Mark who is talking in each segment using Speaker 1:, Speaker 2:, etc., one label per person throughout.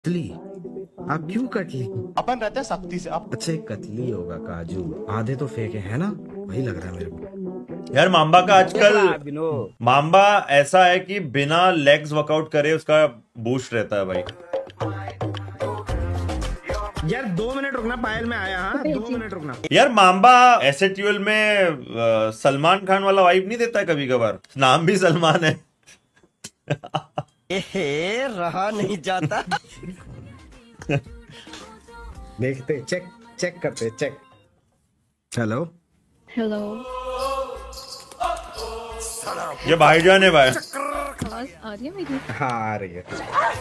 Speaker 1: कतली? आप क्यों कतली?
Speaker 2: अपन रहते हैं सख्ती से। आप
Speaker 1: अच्छा एक कतली होगा काजू, आधे तो फेंके है ना, वही लग रहा है मेरे को।
Speaker 3: यार माम्बा का आजकल माम्बा ऐसा है कि बिना लेग्स वर्कआउट करे उसका बूस्ट रहता है भाई।
Speaker 1: यार 2 मिनट रुकना, पायल में आया। हाँ 2 मिनट रुकना
Speaker 3: यार माम्बा एसएट्यूएल में सलमान खान वाला वाइब नहीं देता है कभी कभार, नाम भी सलमान है।
Speaker 2: रहा नहीं जाता।
Speaker 1: देखते, चेक करते, चेक। हेलो
Speaker 4: हेलो,
Speaker 3: ये भाईजान है भाई।
Speaker 4: आवाज आ रही है मेरी?
Speaker 1: हाँ आ रही है।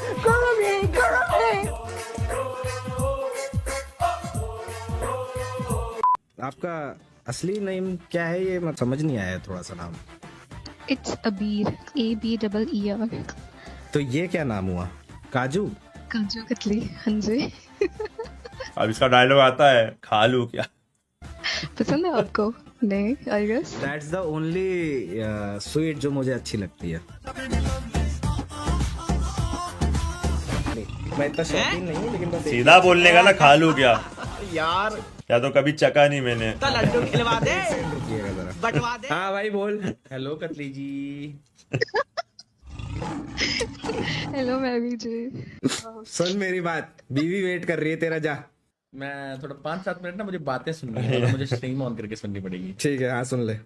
Speaker 1: आपका असली नेम क्या है? ये मैं समझ नहीं आया थोड़ा सा नाम।
Speaker 4: इट्स अबीर, ABEER।
Speaker 1: तो ये क्या नाम हुआ? काजू?
Speaker 4: काजू कतली। हाँ जी।
Speaker 3: अब इसका डायलॉग आता है, खा लूं क्या?
Speaker 4: पसंद है आपको? नहीं, I guess
Speaker 1: that's the only sweet जो मुझे अच्छी लगती है। मैं इतना शौकीन नहीं हूँ, लेकिन बस
Speaker 3: सीधा बोलने का ना, खा लूं क्या
Speaker 2: यार
Speaker 3: या तो कभी चका नहीं मैंने।
Speaker 2: तो लड्डू खिलवा दे,
Speaker 1: रुकिएगा जरा।
Speaker 2: बंटवा दे।
Speaker 1: हाँ भाई बोल। हेलो कतली जी।
Speaker 4: हेलो मैं भी जी।
Speaker 1: सुन मेरी बात, बीवी वेट कर रही है तेरा, जा।
Speaker 5: मैं थोड़ा 5-7 मिनट ना, मुझे बातें सुननी है, मुझे स्ट्रीम ऑन करके सुननी पड़ेगी।
Speaker 1: ठीक है, हाँ सुन ले।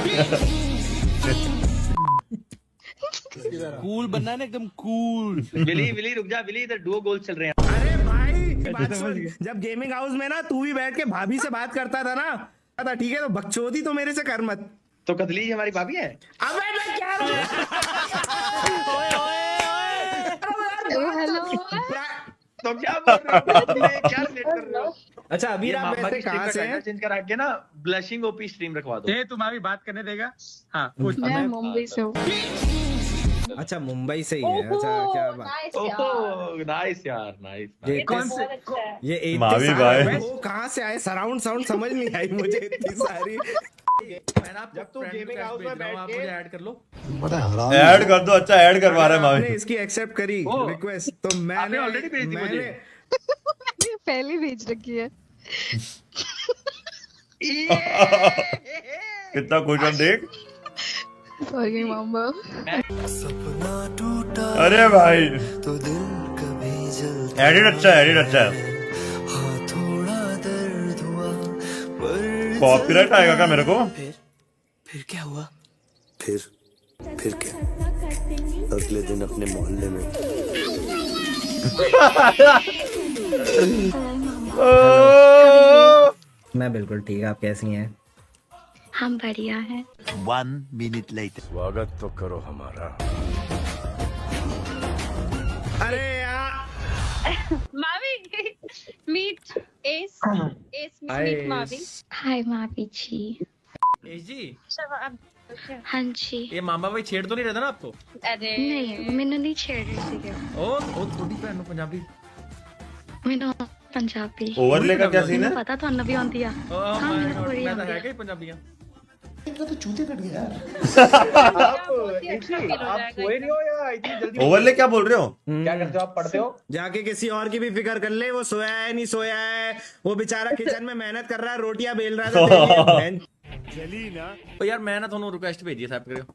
Speaker 5: कूल बनना है ना, एकदम कूल।
Speaker 2: विली रुक जा, विली इधर डुओ गोल चल रहे हैं।
Speaker 1: अरे भाई बात सुन, जब गेमिंग हाउस में ना तू भी बैठ के भाभी से बात करता था ना, ठीक है, तो बकचोदी तो मेरे से कर मत।
Speaker 2: तो कतली हमारी भाभी है।
Speaker 1: अबे मैं क्या
Speaker 4: हेलो।
Speaker 2: तो क्या बोल रहे हो? क्या रिलेट कर रहे हो?
Speaker 1: अच्छा अभी आप वैसे कहाँ से हैं?
Speaker 2: चेंज करा के ना ब्लशिंग ओपी स्ट्रीम रखवा दो।
Speaker 5: तुम्हारी बात करने देगा? हाँ
Speaker 4: मैं मुंबई से हूँ।
Speaker 1: अच्छा मुंबई से ही है। अच्छा क्या बात।
Speaker 2: ओह नाइस यार, नाइस।
Speaker 1: ये
Speaker 5: कौन से?
Speaker 1: ये
Speaker 3: मावी भाई।
Speaker 1: वो कहाँ से आए? सराउंड साउंड समझ नहीं आई मुझे इतनी सारी।
Speaker 5: जब तू गेमिंग हाउस में बैठ के मुझे ऐड कर लो।
Speaker 3: ऐड कर दो। अच्छा ऐड करवा रहा है
Speaker 1: आपने
Speaker 3: मावी।
Speaker 1: इसकी एक्सेप्ट करी रिक्वेस्ट, तो मैंने
Speaker 2: ऑलरेडी भेज दी मुझे।
Speaker 4: पहले भेज रखी है।
Speaker 3: कितना खुश हम देख।
Speaker 4: सॉरी मामा।
Speaker 3: अरे भाई एडिट अच्छा है, एडिट अच्छा है। कॉपीराइट आएगा क्या मेरे को?
Speaker 6: फिर क्या हुआ? फिर क्या? अगले दिन अपने मोहल्ले में
Speaker 1: मैं बिल्कुल ठीक। आप कैसी हैं?
Speaker 4: हम बढ़िया हैं।
Speaker 6: 1 minute later. स्वागत तो करो हमारा।
Speaker 1: अरे यार
Speaker 7: मावी मीट एस मीट मावी।
Speaker 4: हाय मावी जी।
Speaker 5: जी
Speaker 4: हाँ जी।
Speaker 5: ये मामा भाई छेड़ तो नहीं रहता ना आपको?
Speaker 7: अरे
Speaker 4: नहीं, मैंने नहीं छेड़ रही थी।
Speaker 5: ओ थोड़ी पहनो पंजाबी।
Speaker 4: मैंने पंजाबी
Speaker 3: ओवरले का क्या सीन है?
Speaker 4: पता तो नबी आंदी है। हाँ मैंने थोड़ी
Speaker 5: मैं तो
Speaker 4: आंदी
Speaker 5: है
Speaker 4: है।
Speaker 5: क्या पंजाबियां?
Speaker 3: ओवरले क्या बोल रहे हो?
Speaker 2: क्या करते हो आप? पढ़ते हो?
Speaker 1: जाके किसी और की भी फिक्र कर ले, वो सोया है नहीं सोया है, वो बेचारा किचन में मेहनत कर रहा है, रोटियां बेल रहा है।
Speaker 6: चली ना।
Speaker 5: तो यार मैं ना थोनों रिक्वेस्ट भेजी है साहब करियो।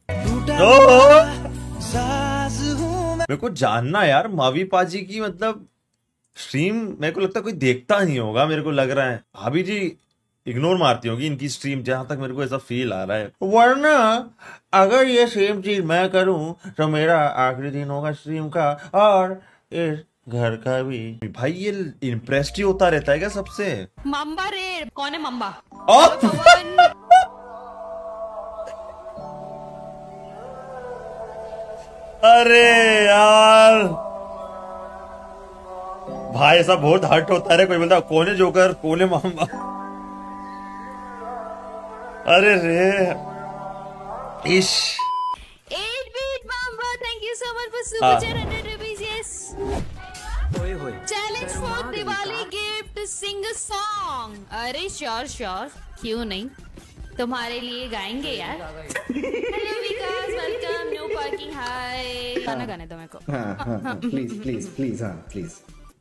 Speaker 3: मेरे को जानना यार मावी पाजी की मतलब स्ट्रीम, मेरे को लगता है कोई देखता नहीं होगा, मेरे को लग रहा है भाभी जी इग्नोर मारती होगी इनकी स्ट्रीम, जहां तक मेरे को ऐसा फील आ रहा है। वरना अगर ये सेम चीज मैं करूं तो मेरा आखिरी दिन होगा स्ट्रीम का और इस घर का भी। भाई ये इम्प्रेस्ड ही होता रहता है क्या सबसे?
Speaker 7: मम्बा रे, कौन है मम्बा?
Speaker 3: अरे यार भाई ऐसा बहुत हर्ट होता है। कोई बोलता कौन है जोकर, कौन है मामा। अरे रे इश
Speaker 7: 8 bit mamba, thank you so much for super chat 100 rupees. Yes. Challenge for Diwali gift, sing a song. अरे श्योर क्यों नहीं, तुम्हारे लिए गाएंगे यार। Hello Vikas, welcome. No parking. Hi, गाना गाने दो मेरे को।
Speaker 1: हाँ प्लीज हाँ प्लीज।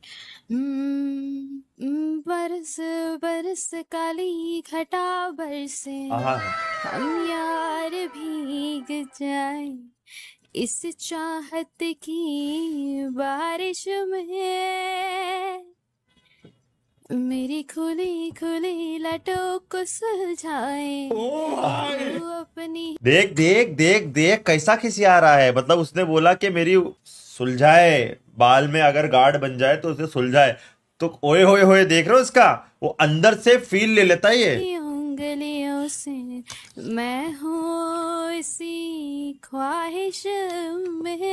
Speaker 7: बरस बरस काली घटा बरसे,
Speaker 3: आहा।
Speaker 7: हम यार भीग जाए इस चाहत की बारिश में, मेरी खुली खुली लटों को सुलझाए तू अपनी।
Speaker 3: देख देख देख देख कैसा खिसिया रहा है। मतलब उसने बोला कि मेरी सुलझाए, बाल में अगर गार्ड बन जाए तो उसे सुलझाए। तो ओए होए होए देख रहे हो उसका, वो अंदर से फील ले लेता है ये।
Speaker 7: उंगलियों से मैं हूँ इसी ख्वाहिश में,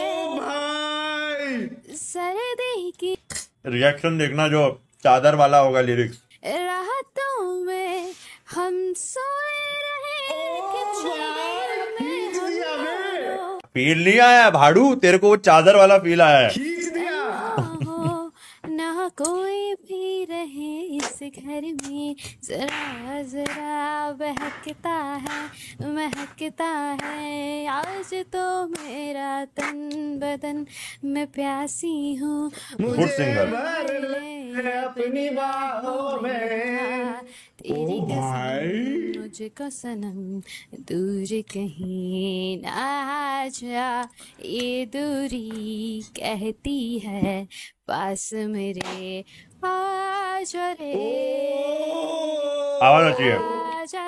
Speaker 7: सर्दी की
Speaker 3: रिएक्शन देखना जो चादर वाला होगा लिरिक्स।
Speaker 7: रातों में हम सोए रहे कि चादर में हम
Speaker 3: फील नहीं आया भाड़ू तेरे को, वो चादर वाला फील आया है।
Speaker 1: खींच दिया।
Speaker 7: हो ना कोई भी रहे इस घर में, जरा जरा बहकता है महकता है आज तो मेरा तन बदन, मैं प्यासी हूँ
Speaker 3: गुड सिंगर।
Speaker 1: अपनी बाहों में।
Speaker 7: तेरी कसम मुझको सनम दूर कहीं ना जा, ये दूरी कहती है पास मेरे आजा रे
Speaker 3: आवाज आती है।
Speaker 7: आजा।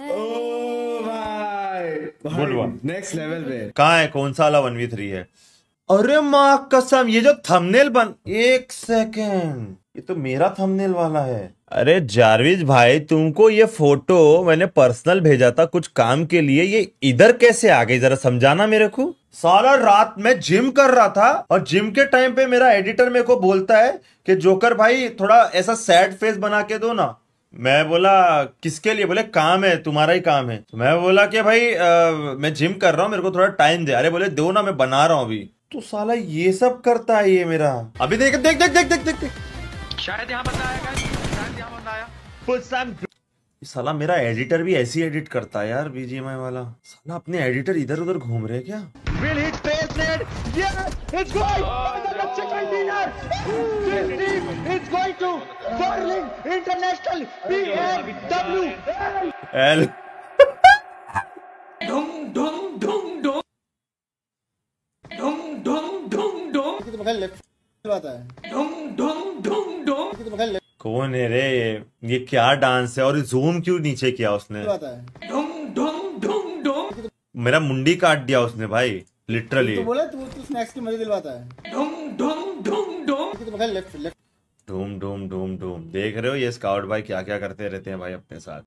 Speaker 3: Good one.
Speaker 1: नेक्स्ट लेवल पे।
Speaker 3: कहाँ है, कौन सा वाला 1v3 है? अरे माँ कसम, ये जो थंबनेल बन, एक सेकेंड, ये तो मेरा थंबनेल वाला है। अरे जारविज भाई, तुमको ये फोटो मैंने पर्सनल भेजा था कुछ काम के लिए, ये इधर कैसे आ गई जरा समझाना मेरे को। सारा रात मैं जिम कर रहा था और जिम के टाइम पे मेरा एडिटर मेरे को बोलता है कि जोकर भाई थोड़ा ऐसा सैड फेस बना के दो ना। मैं बोला किसके लिए? बोले काम है, तुम्हारा ही काम है। तो मैं बोला कि भाई मैं जिम कर रहा हूँ, मेरे को थोड़ा टाइम दे। अरे बोले दो ना, मैं बना रहा हूँ अभी। तो साला ये सब करता है ये मेरा। अभी देख देख देख देख देख देख,
Speaker 2: शायद यहाँ बंदा आया guys, शायद यहाँ बंदा आया।
Speaker 3: साला मेरा एडिटर भी ऐसी एडिट करता है यार, बीजीएमआई वाला। साला अपने एडिटर इधर उधर घूम रहे क्या?
Speaker 2: Will hit Spacenet. Yes, it's going. The Russian container. This team is going to Berlin International BMW.
Speaker 3: एल
Speaker 5: ढुम ढुम ढुम ढुम ढुम ढुम ढुम ढुम ढुम ढुम ढुम ढुम।
Speaker 3: कौन है रे ये क्या डांस है? और जूम क्यों नीचे किया उसने?
Speaker 5: ढुम ढुम ढुम ढुम।
Speaker 3: मेरा मुंडी काट दिया उसने भाई, लिटरली।
Speaker 8: बोला तू स्नैक्स की मजे दिलवाता है।
Speaker 5: ढुम ढुम ढुम ढुम।
Speaker 3: धूम धूम धूम धूम। देख रहे हो ये स्काउट भाई क्या क्या करते रहते हैं भाई अपने साथ।